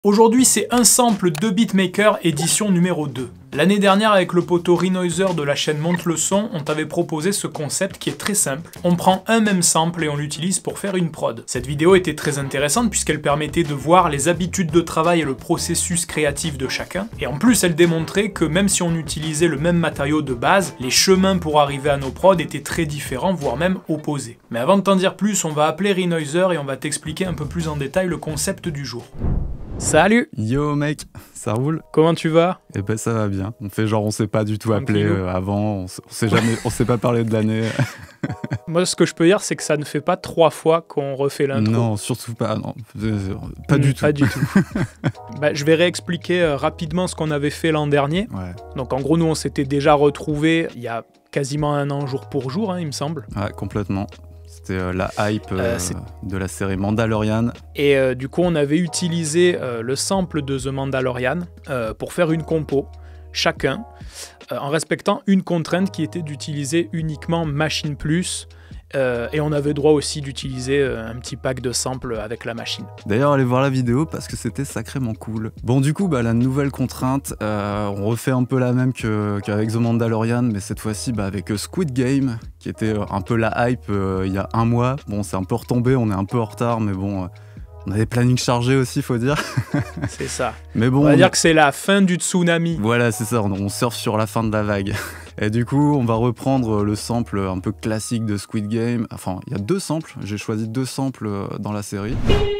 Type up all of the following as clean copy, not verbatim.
Aujourd'hui, c'est un sample de Beatmaker édition numéro 2. L'année dernière, avec le poteau Renoiser de la chaîne Monte le Son, on t'avait proposé ce concept qui est très simple. On prend un même sample et on l'utilise pour faire une prod. Cette vidéo était très intéressante puisqu'elle permettait de voir les habitudes de travail et le processus créatif de chacun. Et en plus, elle démontrait que même si on utilisait le même matériau de base, les chemins pour arriver à nos prods étaient très différents, voire même opposés. Mais avant de t'en dire plus, on va appeler Renoiser et on va t'expliquer un peu plus en détail le concept du jour. Salut! Yo mec, ça roule? Comment tu vas? Eh ben ça va bien. On fait genre on s'est pas du tout appelé avant, on s'est pas parlé de l'année. Moi ce que je peux dire c'est que ça ne fait pas 3 fois qu'on refait l'intro. Non, surtout pas, non. Pas du tout. Pas du tout. Je vais réexpliquer rapidement ce qu'on avait fait l'an dernier. Ouais. Donc en gros nous on s'était déjà retrouvés il y a quasiment un an jour pour jour, il me semble. Ouais, complètement. C'était la hype de la série Mandalorian. Et du coup, on avait utilisé le sample de The Mandalorian pour faire une compo, chacun, en respectant une contrainte qui était d'utiliser uniquement Machine Plus. Et on avait droit aussi d'utiliser un petit pack de samples avec la machine. D'ailleurs, allez voir la vidéo parce que c'était sacrément cool. Bon, du coup, la nouvelle contrainte, on refait un peu la même qu'avec The Mandalorian, mais cette fois-ci avec Squid Game, qui était un peu la hype il y a un mois. Bon, c'est un peu retombé, on est un peu en retard, mais bon... on a des plannings chargés aussi, faut dire. C'est ça. Mais bon, on va dire que c'est la fin du tsunami. Voilà, c'est ça, on surfe sur la fin de la vague. Et du coup, on va reprendre le sample un peu classique de Squid Game. Enfin, il y a 2 samples, j'ai choisi 2 samples dans la série.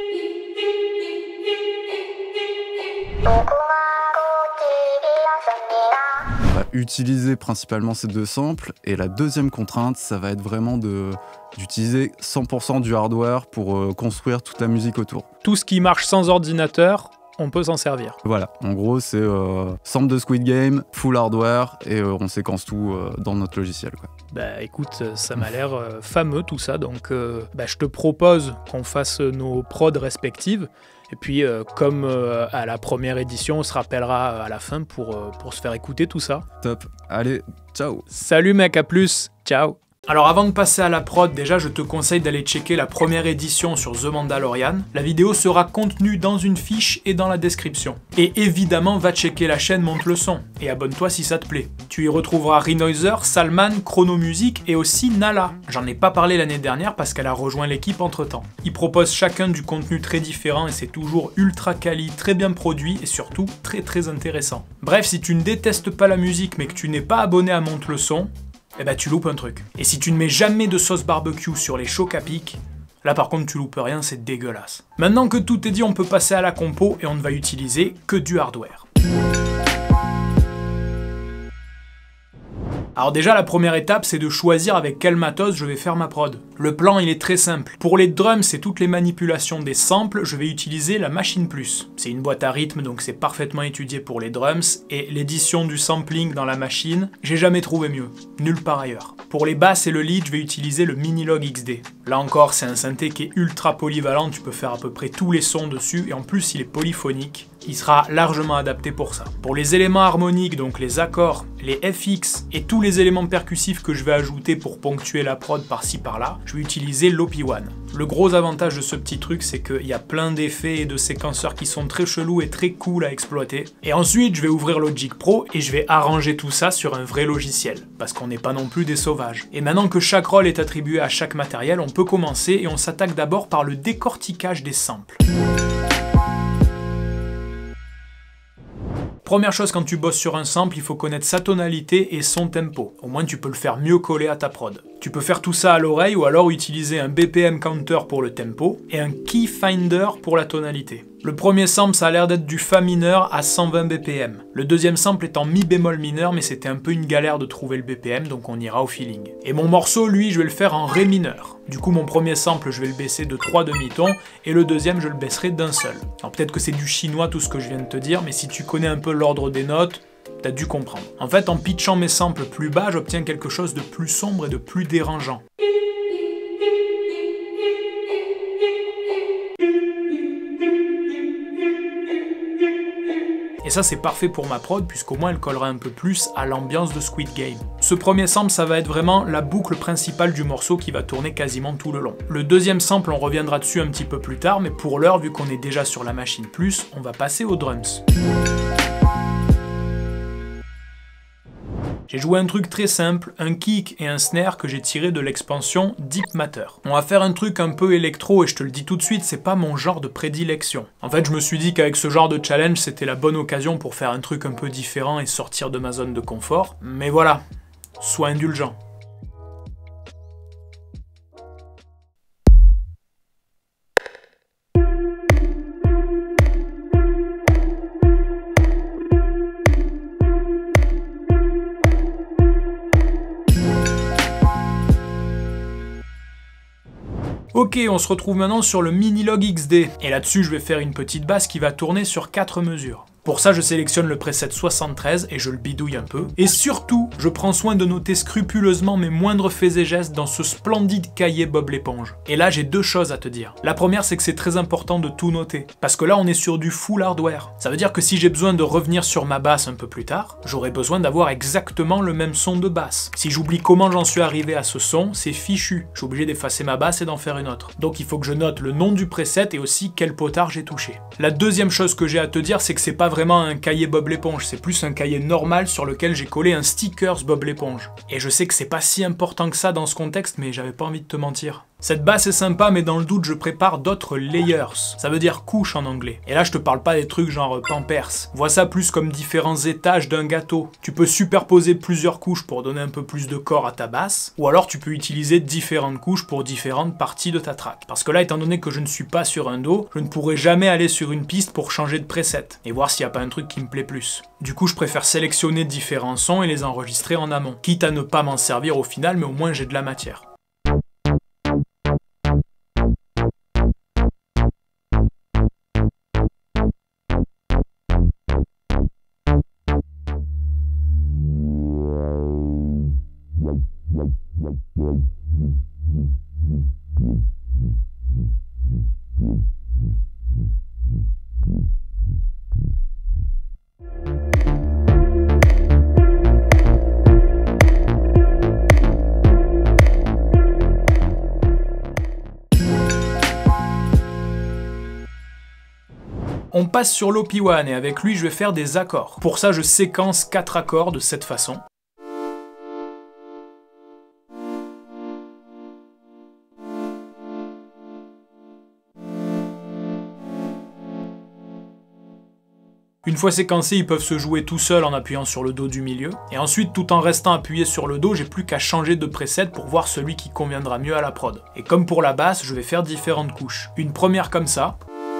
On va utiliser principalement ces 2 samples. Et la deuxième contrainte, ça va être vraiment d'utiliser 100% du hardware pour construire toute la musique autour. Tout ce qui marche sans ordinateur, on peut s'en servir. Voilà, en gros c'est sample de Squid Game, full hardware et on séquence tout dans notre logiciel, quoi. Écoute, ça m'a l'air fameux tout ça, donc je te propose qu'on fasse nos prods respectives. Et puis, comme à la première édition, on se rappellera à la fin pour se faire écouter tout ça. Top, allez, ciao. Salut mec, à plus, ciao. Alors avant de passer à la prod, déjà je te conseille d'aller checker la première édition sur The Mandalorian. La vidéo sera contenue dans une fiche et dans la description. Et évidemment, va checker la chaîne Monte le Son et abonne-toi si ça te plaît. Tu y retrouveras Renoiser, Salman, Chrono Music et aussi Nala. J'en ai pas parlé l'année dernière parce qu'elle a rejoint l'équipe entre temps. Ils proposent chacun du contenu très différent et c'est toujours ultra quali, très bien produit et surtout très très intéressant. Bref, si tu ne détestes pas la musique mais que tu n'es pas abonné à Monte le Son, tu loupes un truc. Et si tu ne mets jamais de sauce barbecue sur les chocs à pic, là par contre tu loupes rien, c'est dégueulasse. Maintenant que tout est dit, on peut passer à la compo et on ne va utiliser que du hardware. Alors déjà, la première étape, c'est de choisir avec quel matos je vais faire ma prod. Le plan, il est très simple. Pour les drums et toutes les manipulations des samples, je vais utiliser la Machine Plus. C'est une boîte à rythme, donc c'est parfaitement étudié pour les drums, et l'édition du sampling dans la machine, j'ai jamais trouvé mieux. Nulle part ailleurs. Pour les basses et le lead, je vais utiliser le Minilog XD. Là encore, c'est un synthé qui est ultra polyvalent, tu peux faire à peu près tous les sons dessus, et en plus, il est polyphonique. Il sera largement adapté pour ça. Pour les éléments harmoniques, donc les accords, les FX et tous les éléments percussifs que je vais ajouter pour ponctuer la prod par-ci par-là, je vais utiliser l'OP1. Le gros avantage de ce petit truc, c'est qu'il y a plein d'effets et de séquenceurs qui sont très chelous et très cool à exploiter. Et ensuite, je vais ouvrir Logic Pro et je vais arranger tout ça sur un vrai logiciel, parce qu'on n'est pas non plus des sauvages. Et maintenant que chaque rôle est attribué à chaque matériel, on peut commencer et on s'attaque d'abord par le décortiquage des samples. Première chose, quand tu bosses sur un sample, il faut connaître sa tonalité et son tempo. Au moins tu peux le faire mieux coller à ta prod. Tu peux faire tout ça à l'oreille ou alors utiliser un BPM counter pour le tempo et un key finder pour la tonalité. Le premier sample, ça a l'air d'être du Fa mineur à 120 BPM. Le deuxième sample est en Mi bémol mineur, mais c'était un peu une galère de trouver le BPM, donc on ira au feeling. Et mon morceau, lui, je vais le faire en Ré mineur. Du coup, mon premier sample, je vais le baisser de 3 demi-tons, et le deuxième, je le baisserai d'un seul. Alors peut-être que c'est du chinois tout ce que je viens de te dire, mais si tu connais un peu l'ordre des notes, t'as dû comprendre. En fait, en pitchant mes samples plus bas, j'obtiens quelque chose de plus sombre et de plus dérangeant. Et ça c'est parfait pour ma prod puisqu'au moins elle collera un peu plus à l'ambiance de Squid Game. Ce premier sample, ça va être vraiment la boucle principale du morceau qui va tourner quasiment tout le long. Le deuxième sample, on reviendra dessus un petit peu plus tard, mais pour l'heure, vu qu'on est déjà sur la Machine Plus, on va passer aux drums. J'ai joué un truc très simple, un kick et un snare que j'ai tiré de l'expansion Deep Matter. On va faire un truc un peu électro et je te le dis tout de suite, c'est pas mon genre de prédilection. En fait, je me suis dit qu'avec ce genre de challenge, c'était la bonne occasion pour faire un truc un peu différent et sortir de ma zone de confort. Mais voilà, sois indulgent. Ok, on se retrouve maintenant sur le Minilog XD, et là-dessus je vais faire une petite basse qui va tourner sur 4 mesures. Pour ça, je sélectionne le preset 73 et je le bidouille un peu. Et surtout, je prends soin de noter scrupuleusement mes moindres faits et gestes dans ce splendide cahier Bob l'éponge. Et là, j'ai deux choses à te dire. La première, c'est que c'est très important de tout noter. Parce que là, on est sur du full hardware. Ça veut dire que si j'ai besoin de revenir sur ma basse un peu plus tard, j'aurai besoin d'avoir exactement le même son de basse. Si j'oublie comment j'en suis arrivé à ce son, c'est fichu. Je suis obligé d'effacer ma basse et d'en faire une autre. Donc il faut que je note le nom du preset et aussi quel potard j'ai touché. La deuxième chose que j'ai à te dire, c'est que c'est pas vraiment un cahier Bob l'éponge, c'est plus un cahier normal sur lequel j'ai collé un stickers Bob l'éponge. Et je sais que c'est pas si important que ça dans ce contexte, mais j'avais pas envie de te mentir. Cette basse est sympa, mais dans le doute, je prépare d'autres layers. Ça veut dire couches en anglais. Et là, je te parle pas des trucs genre Pampers. Vois ça plus comme différents étages d'un gâteau. Tu peux superposer plusieurs couches pour donner un peu plus de corps à ta basse, ou alors tu peux utiliser différentes couches pour différentes parties de ta track. Parce que là, étant donné que je ne suis pas sur un Do, je ne pourrai jamais aller sur une piste pour changer de preset, et voir s'il n'y a pas un truc qui me plaît plus. Du coup, je préfère sélectionner différents sons et les enregistrer en amont. Quitte à ne pas m'en servir au final, mais au moins j'ai de la matière. On passe sur l'OP1 et avec lui je vais faire des accords. Pour ça je séquence 4 accords de cette façon. Une fois séquencés, ils peuvent se jouer tout seuls en appuyant sur le Do du milieu. Et ensuite, tout en restant appuyé sur le Do, j'ai plus qu'à changer de preset pour voir celui qui conviendra mieux à la prod. Et comme pour la basse, je vais faire différentes couches. Une première comme ça.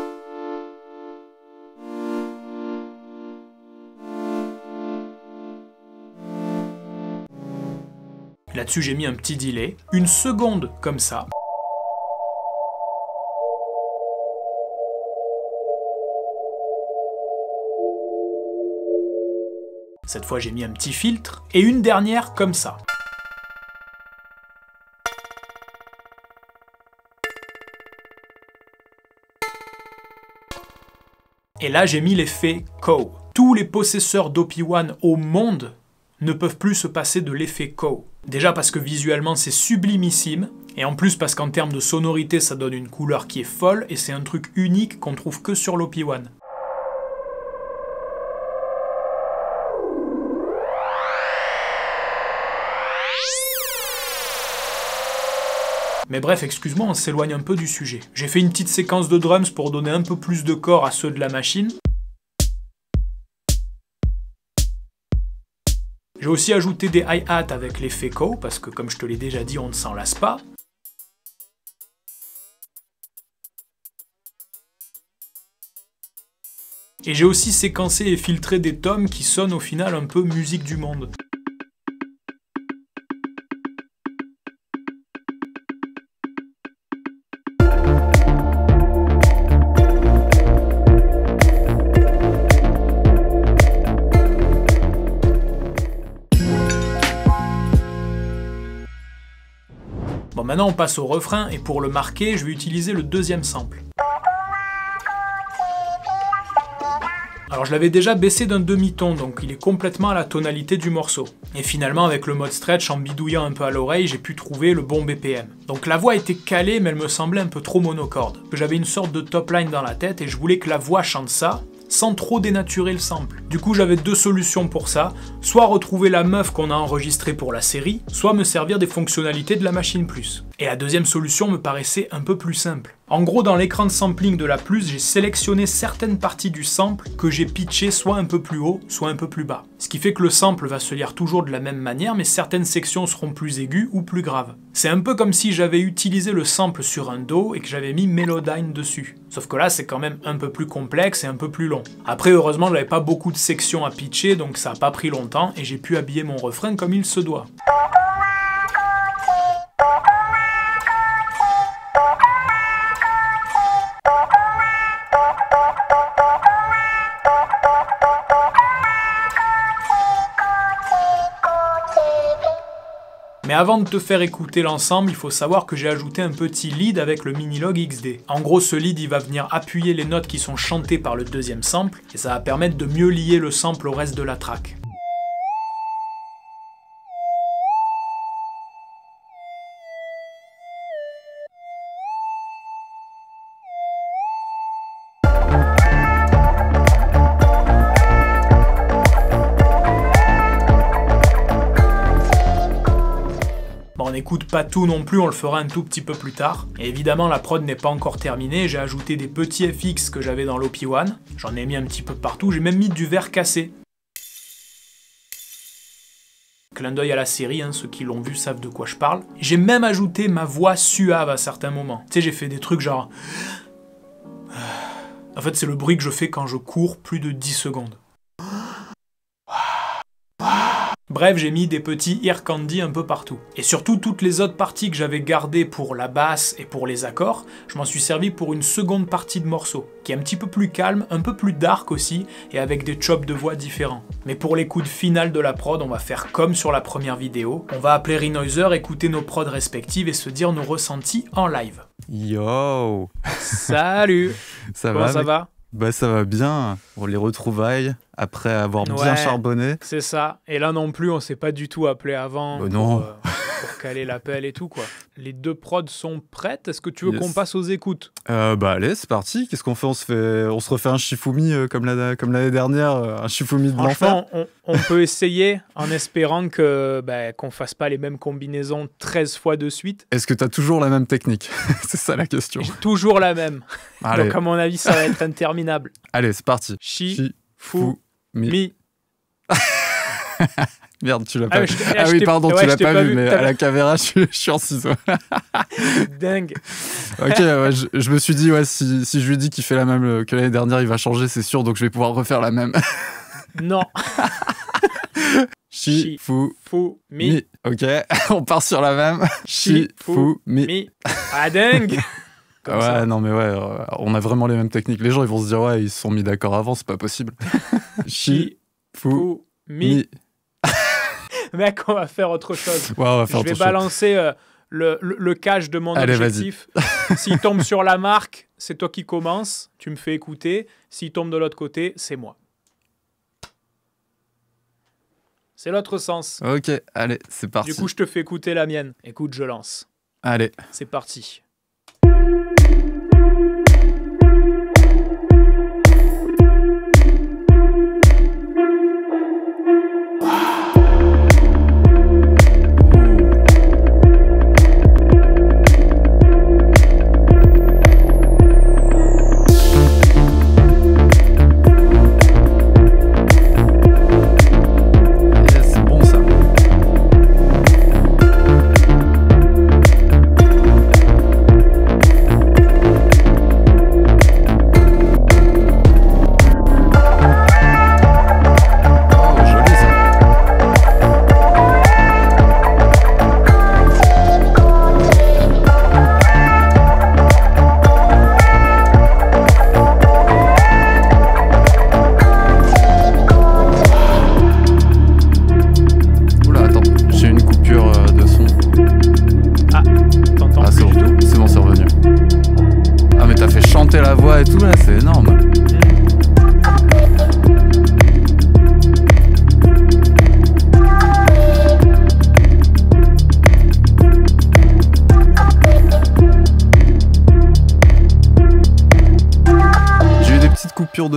Là-dessus, j'ai mis un petit delay. Une seconde comme ça. Cette fois, j'ai mis un petit filtre. Et une dernière comme ça. Et là, j'ai mis l'effet Cow. Tous les possesseurs d'OP1 au monde ne peuvent plus se passer de l'effet Cow. Déjà parce que visuellement c'est sublimissime, et en plus parce qu'en termes de sonorité ça donne une couleur qui est folle, et c'est un truc unique qu'on trouve que sur l'OP1. Mais bref, excuse-moi, on s'éloigne un peu du sujet. J'ai fait une petite séquence de drums pour donner un peu plus de corps à ceux de la machine. J'ai aussi ajouté des hi-hats avec l'effet Cow, parce que comme je te l'ai déjà dit, on ne s'en lasse pas. Et j'ai aussi séquencé et filtré des tomes qui sonnent au final un peu musique du monde. Bon, maintenant on passe au refrain, et pour le marquer, je vais utiliser le deuxième sample. Alors je l'avais déjà baissé d'un demi-ton, donc il est complètement à la tonalité du morceau. Et finalement avec le mode stretch, en bidouillant un peu à l'oreille, j'ai pu trouver le bon BPM. Donc la voix était calée mais elle me semblait un peu trop monocorde. J'avais une sorte de top line dans la tête et je voulais que la voix chante ça, sans trop dénaturer le sample. Du coup j'avais deux solutions pour ça, soit retrouver la meuf qu'on a enregistrée pour la série, soit me servir des fonctionnalités de la Machine Plus. Et la deuxième solution me paraissait un peu plus simple. En gros, dans l'écran de sampling de la Plus, j'ai sélectionné certaines parties du sample que j'ai pitché soit un peu plus haut, soit un peu plus bas. Ce qui fait que le sample va se lire toujours de la même manière, mais certaines sections seront plus aiguës ou plus graves. C'est un peu comme si j'avais utilisé le sample sur un Do et que j'avais mis Melodyne dessus. Sauf que là, c'est quand même un peu plus complexe et un peu plus long. Après, heureusement, j'avais pas beaucoup de sections à pitcher, donc ça a pas pris longtemps et j'ai pu habiller mon refrain comme il se doit. Mais avant de te faire écouter l'ensemble, il faut savoir que j'ai ajouté un petit lead avec le Minilogue XD. En gros, ce lead, il va venir appuyer les notes qui sont chantées par le deuxième sample, et ça va permettre de mieux lier le sample au reste de la track. On n'écoute pas tout non plus, on le fera un tout petit peu plus tard. Et évidemment, la prod n'est pas encore terminée, j'ai ajouté des petits FX que j'avais dans l'OP1, j'en ai mis un petit peu partout, j'ai même mis du verre cassé. Clin d'œil à la série, ceux qui l'ont vu savent de quoi je parle. J'ai même ajouté ma voix suave à certains moments. Tu sais, j'ai fait des trucs genre... En fait, c'est le bruit que je fais quand je cours plus de 10 secondes. Bref, j'ai mis des petits ear candy un peu partout. Et surtout, toutes les autres parties que j'avais gardées pour la basse et pour les accords, je m'en suis servi pour une seconde partie de morceau, qui est un petit peu plus calme, un peu plus dark aussi, et avec des chops de voix différents. Mais pour l'écoute finale de la prod, on va faire comme sur la première vidéo. On va appeler Renoiser, écouter nos prods respectives et se dire nos ressentis en live. Yo! Salut! Comment ça va? Bah ça va bien, on les retrouvailles après avoir bien charbonné. C'est ça, et là non plus on s'est pas du tout appelé avant pour caler l'appel et tout quoi. Les deux prods sont prêtes, est-ce que tu veux qu'on passe aux écoutes? Bah allez, c'est parti, qu'est-ce qu'on fait? On se refait un Shifumi comme l'année dernière, un Shifumi de l'enfer. On peut essayer en espérant qu'on fasse pas les mêmes combinaisons 13 fois de suite. Est-ce que t'as toujours la même technique? C'est ça la question. J'ai toujours la même. Allez. Donc à mon avis ça va être interminable. Allez, c'est parti. Shifumi. Merde, tu l'as pas vu. Ah oui, pardon, tu l'as pas vu, mais à la caméra, je suis en ciseaux. Dingue. Ok, ouais, je me suis dit, ouais, si je lui dis qu'il fait la même que l'année dernière, il va changer, c'est sûr, donc je vais pouvoir refaire la même. Non. Shifumi. Ok, on part sur la même. Shifumi. Ah, dingue. Ouais, ça. Non mais ouais, on a vraiment les mêmes techniques. Les gens, ils vont se dire, ouais, ils se sont mis d'accord avant, c'est pas possible. Shifumi. Mec, on va faire autre chose. Ouais, on va faire je vais balancer le cache de mon objectif. S'il tombe sur la marque, c'est toi qui commences, tu me fais écouter. S'il tombe de l'autre côté, c'est moi. C'est l'autre sens. Ok, allez, c'est parti. Du coup, je te fais écouter la mienne. Écoute, je lance. Allez. C'est parti.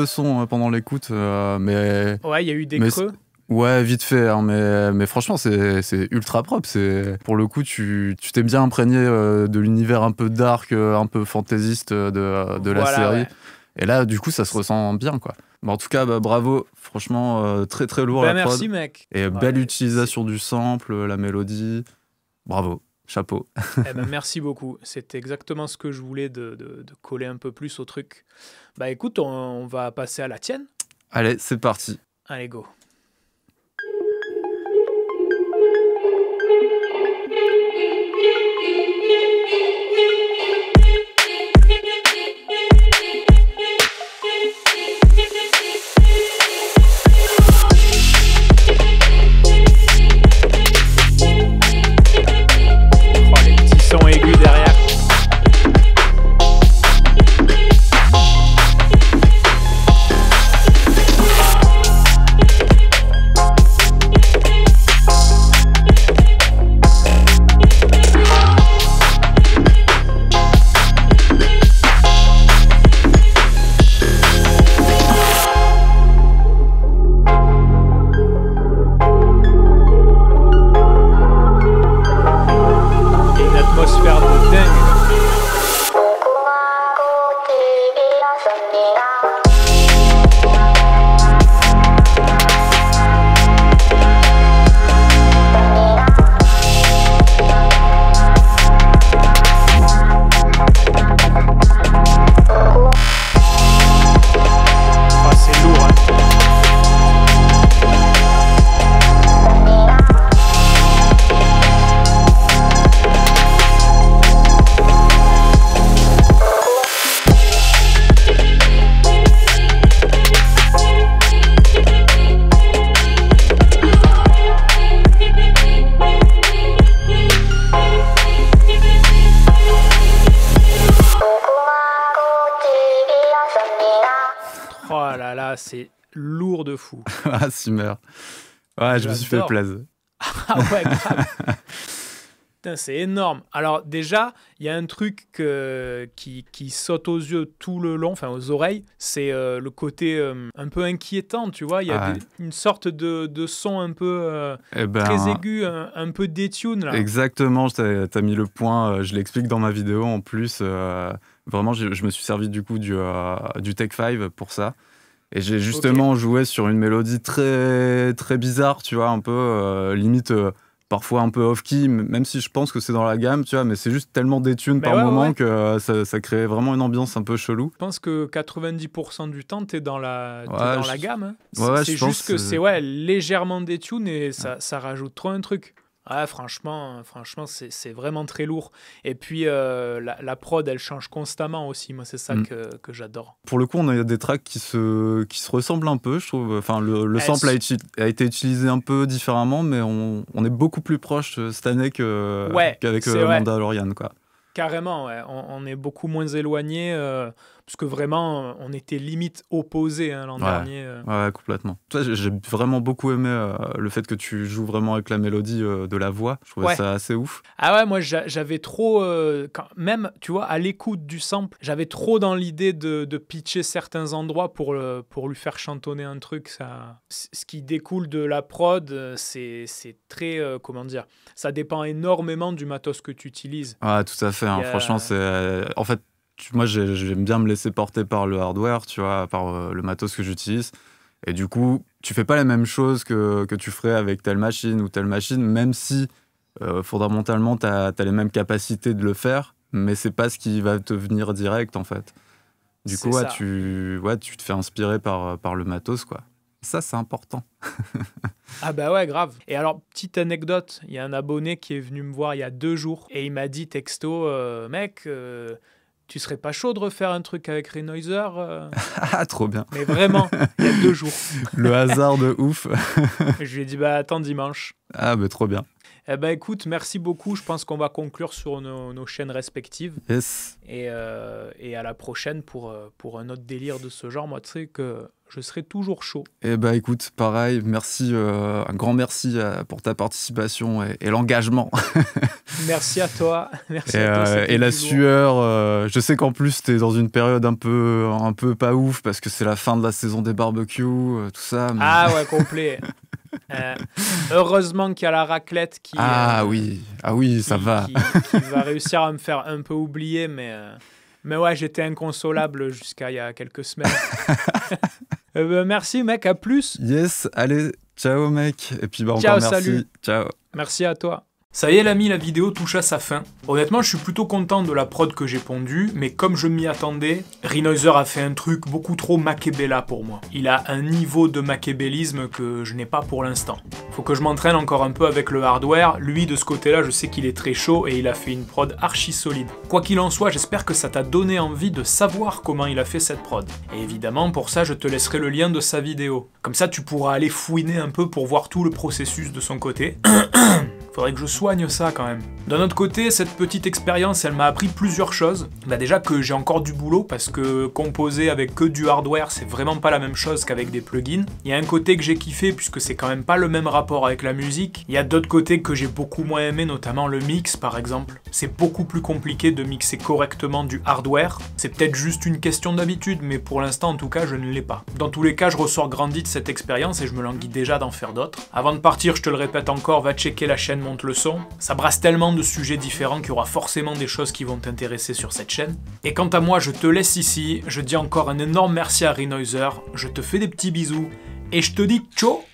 de son pendant l'écoute, mais... Ouais, il y a eu des mais creux. Ouais, vite fait, hein, mais franchement, c'est ultra propre. Pour le coup, tu t'es bien imprégné de l'univers un peu dark, un peu fantaisiste de la série. Ouais. Et là, du coup, ça se ressent bien, quoi. Bon, en tout cas, bravo. Franchement, très très lourd la prod. Merci, mec. Et belle utilisation du sample, la mélodie. Bravo, chapeau. Merci beaucoup. C'est exactement ce que je voulais de coller un peu plus au truc. Bah écoute, on va passer à la tienne. Allez, c'est parti. Allez, go. Aigu derrière. Oh là là, c'est lourd de fou. Ah, Simmer. Ouais, je me suis fait plaisir. Ah ouais, grave. Putain, c'est énorme. Alors déjà, il y a un truc qui saute aux yeux tout le long, enfin aux oreilles, c'est le côté un peu inquiétant, tu vois. Il y a une sorte de son un peu très aigu, un peu détune. Là. Exactement, t'as mis le point, je l'explique dans ma vidéo en plus. Vraiment, je me suis servi du coup du Take 5 pour ça. Et j'ai justement joué sur une mélodie très, très bizarre, tu vois, un peu limite... parfois un peu off-key, même si je pense que c'est dans la gamme, tu vois, mais c'est juste tellement détune par moment que ça crée vraiment une ambiance un peu chelou. Je pense que 90% du temps, t'es dans la gamme. Hein. C'est juste que c'est légèrement détune et ça rajoute trop un truc. Ouais, franchement, c'est vraiment très lourd. Et puis, la prod, elle change constamment aussi. Moi, c'est ça que j'adore. Pour le coup, on a des tracks qui se ressemblent un peu, je trouve. Enfin, le sample a été utilisé un peu différemment, mais on est beaucoup plus proche cette année qu'avec Mandalorian, quoi. Carrément, ouais. On est beaucoup moins éloigné parce que vraiment, on était limite opposés l'an dernier. Ouais, complètement. Toi, j'ai vraiment beaucoup aimé le fait que tu joues vraiment avec la mélodie de la voix. Je trouvais ça assez ouf. Ah ouais, moi, j'avais trop... même, tu vois, à l'écoute du sample, j'avais trop dans l'idée de pitcher certains endroits pour lui faire chantonner un truc. Ce qui découle de la prod, c'est très... comment dire ? Ça dépend énormément du matos que tu utilises. Ah, tout à fait. Franchement, c'est... En fait, moi, j'aime bien me laisser porter par le hardware, tu vois, par le matos que j'utilise. Et du coup, tu fais pas les mêmes choses que tu ferais avec telle machine ou telle machine, même si fondamentalement, tu as les mêmes capacités de le faire, mais c'est pas ce qui va te venir direct, en fait. Du coup, tu te fais inspirer par le matos, quoi. Ça, c'est important. Ah bah ouais, grave. Et alors, petite anecdote, il y a un abonné qui est venu me voir il y a 2 jours et il m'a dit texto, mec... tu serais pas chaud de refaire un truc avec Renoiser Ah, trop bien. Mais vraiment, il y a 2 jours. Le hasard de ouf. Je lui ai dit, attends dimanche. Ah, trop bien. Eh ben écoute, merci beaucoup. Je pense qu'on va conclure sur nos chaînes respectives. Yes. Et à la prochaine pour un autre délire de ce genre. Moi, tu sais que je serai toujours chaud. Eh bah écoute, pareil, merci, un grand merci pour ta participation et l'engagement. Merci à toi. Merci à toi. Et la sueur, je sais qu'en plus t'es dans une période un peu pas ouf parce que c'est la fin de la saison des barbecues, tout ça. Mais... Ah ouais, complet. Heureusement qu'il y a la raclette qui... oui, ça va. Qui va réussir à me faire un peu oublier, mais ouais, j'étais inconsolable jusqu'à il y a quelques semaines. Merci mec, à plus. Yes, allez, ciao mec. Et puis bah ciao, encore merci. Salut. Ciao. Merci à toi. Ça y est l'ami, la vidéo touche à sa fin. Honnêtement, je suis plutôt content de la prod que j'ai pondue, mais comme je m'y attendais, Renoiser a fait un truc beaucoup trop Makebella pour moi. Il a un niveau de makébellisme que je n'ai pas pour l'instant. Faut que je m'entraîne encore un peu avec le hardware. Lui, de ce côté-là, je sais qu'il est très chaud et il a fait une prod archi solide. Quoi qu'il en soit, j'espère que ça t'a donné envie de savoir comment il a fait cette prod. Et évidemment, pour ça, je te laisserai le lien de sa vidéo. Comme ça, tu pourras aller fouiner un peu pour voir tout le processus de son côté. Faudrait que je soigne ça quand même. D'un autre côté, cette petite expérience, elle m'a appris plusieurs choses. Bah déjà que j'ai encore du boulot parce que composer avec que du hardware, c'est vraiment pas la même chose qu'avec des plugins. Il y a un côté que j'ai kiffé puisque c'est quand même pas le même rapport avec la musique. Il y a d'autres côtés que j'ai beaucoup moins aimé, notamment le mix par exemple. C'est beaucoup plus compliqué de mixer correctement du hardware. C'est peut-être juste une question d'habitude, mais pour l'instant en tout cas, je ne l'ai pas. Dans tous les cas, je ressors grandi de cette expérience et je me languis déjà d'en faire d'autres. Avant de partir, je te le répète encore, va checker la chaîne Monte le Son. Ça brasse tellement de sujets différents qu'il y aura forcément des choses qui vont t'intéresser sur cette chaîne. Et quant à moi, je te laisse ici. Je dis encore un énorme merci à Renoiser. Je te fais des petits bisous et je te dis ciao.